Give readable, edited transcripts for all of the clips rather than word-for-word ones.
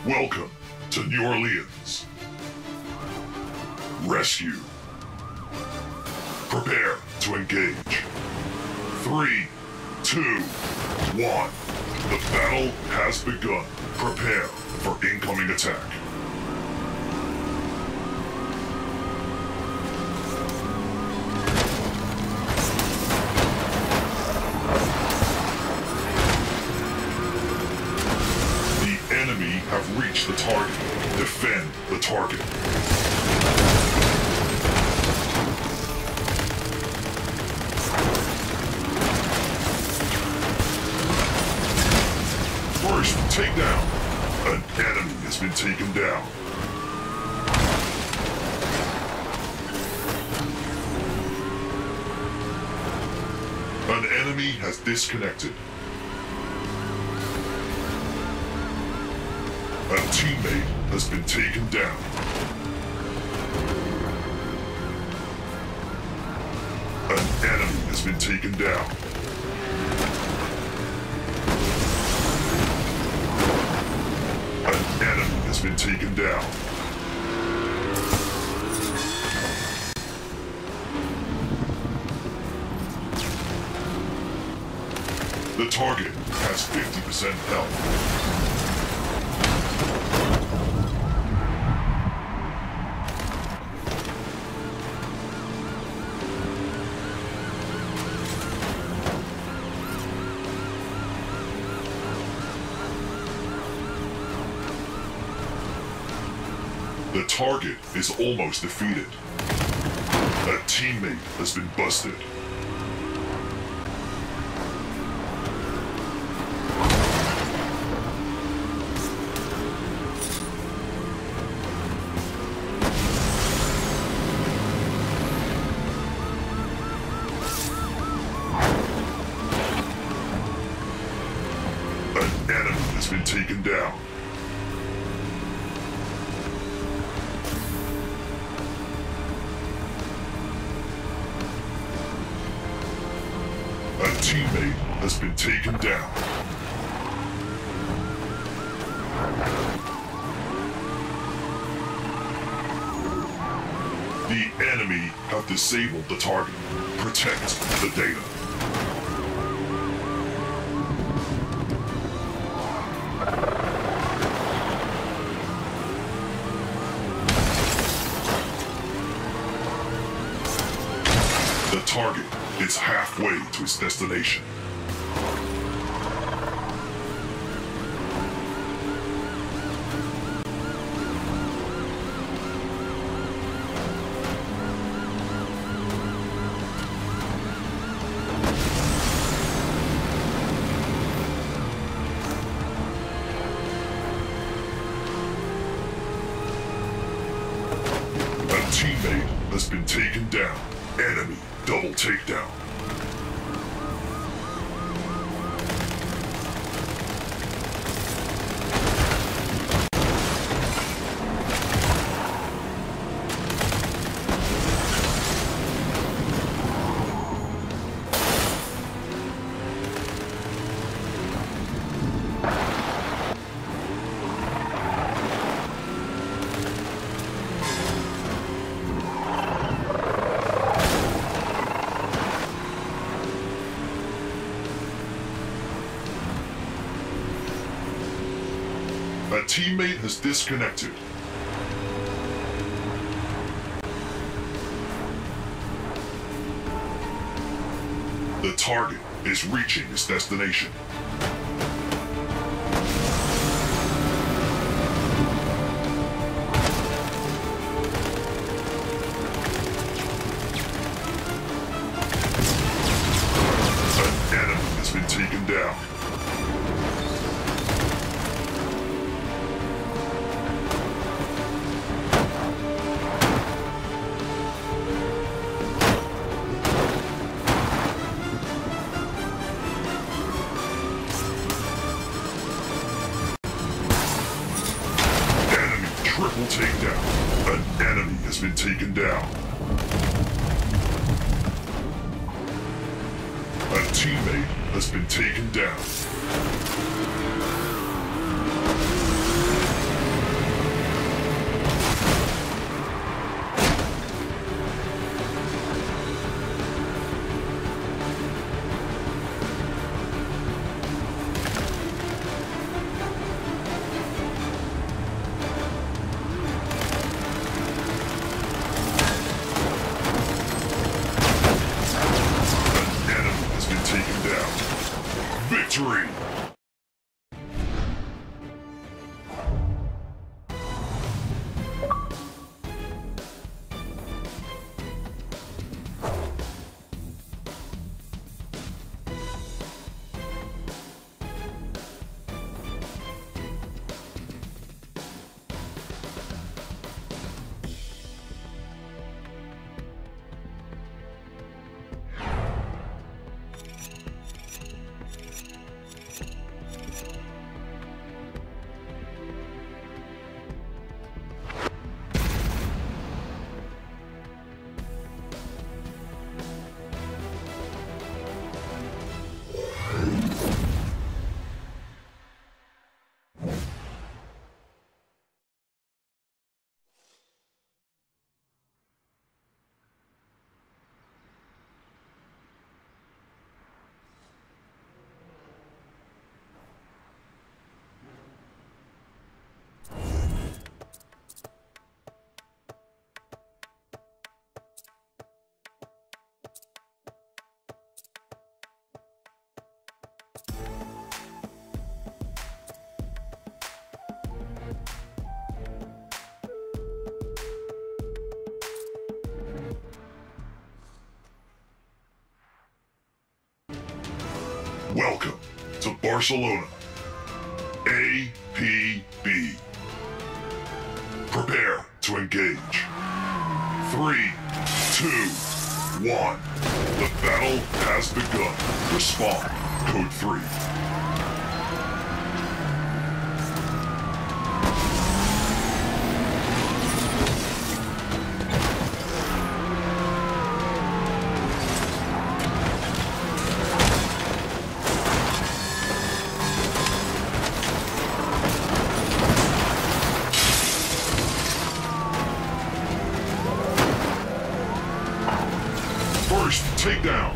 Welcome to New Orleans. Rescue. Prepare to engage. 3, 2, 1. The battle has begun. Prepare for incoming attack. The enemy have reached the target. Defend the target. First, take down. An enemy has been taken down. An enemy has disconnected. A teammate has been taken down. An enemy has been taken down. An enemy has been taken down. The target has 50% health. The target is almost defeated. A teammate has been busted. An enemy has been taken down. A teammate has been taken down. The enemy have disabled the target. Protect the data. The target is halfway to its destination. A teammate has been taken down. Enemy double takedown. A teammate has disconnected. The target is reaching its destination. An enemy has been taken down. Triple takedown. An enemy has been taken down. A teammate has been taken down. Welcome to Barcelona. APB. Prepare to engage. 3, 2, 1. The battle has begun. Respond. Code 3. First takedown.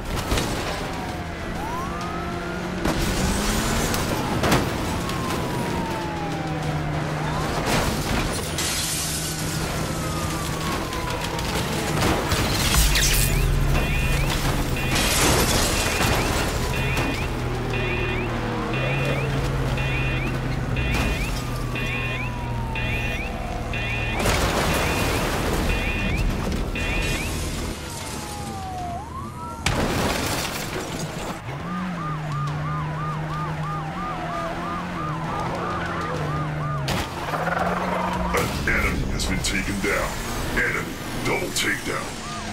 Enemy has been taken down. Enemy double takedown.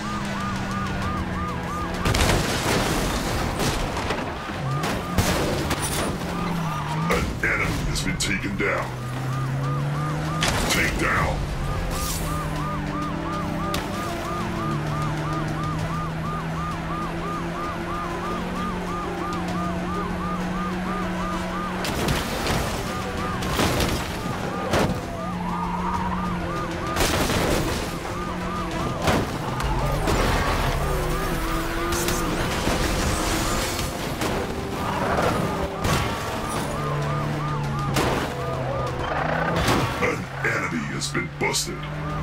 An enemy has been taken down. Takedown. Has been busted.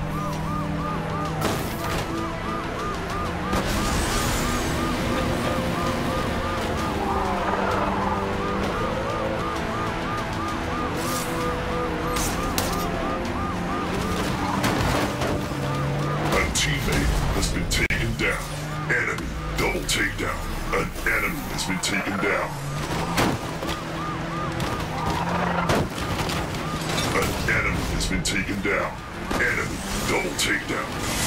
A teammate has been taken down. Enemy double takedown. An enemy has been taken down. An enemy has been taken down. Enemy double takedown.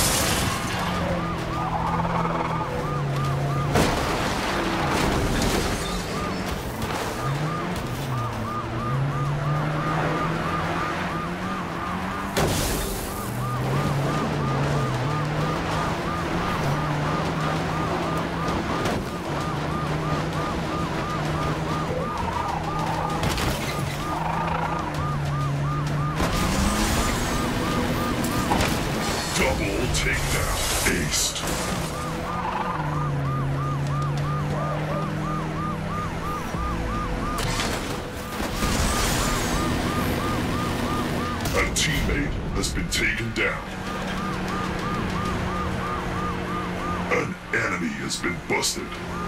Double takedown. Aced. A teammate has been taken down. An enemy has been busted.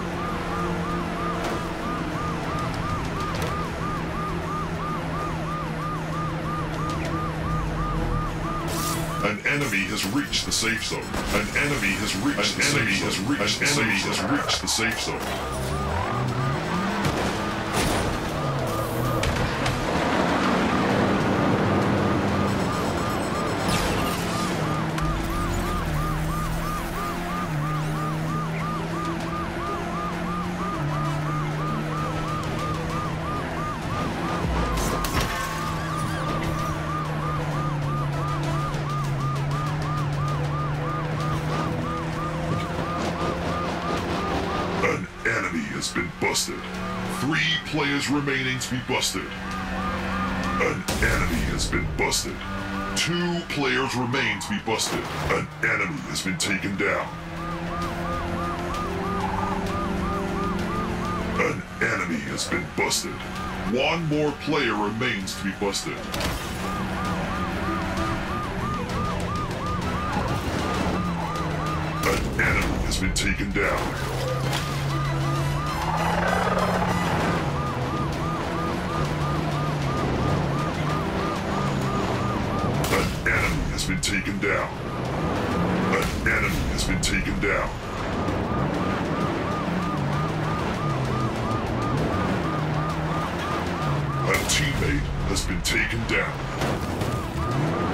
An enemy has reached the safe zone. An enemy has reached the safe zone. Enemy has been busted. 3 players remaining to be busted. An enemy has been busted. 2 players remain to be busted. An enemy has been taken down. An enemy has been busted. 1 more player remains to be busted. An enemy has been taken down. Has been taken down. An enemy has been taken down. teammate has been taken down.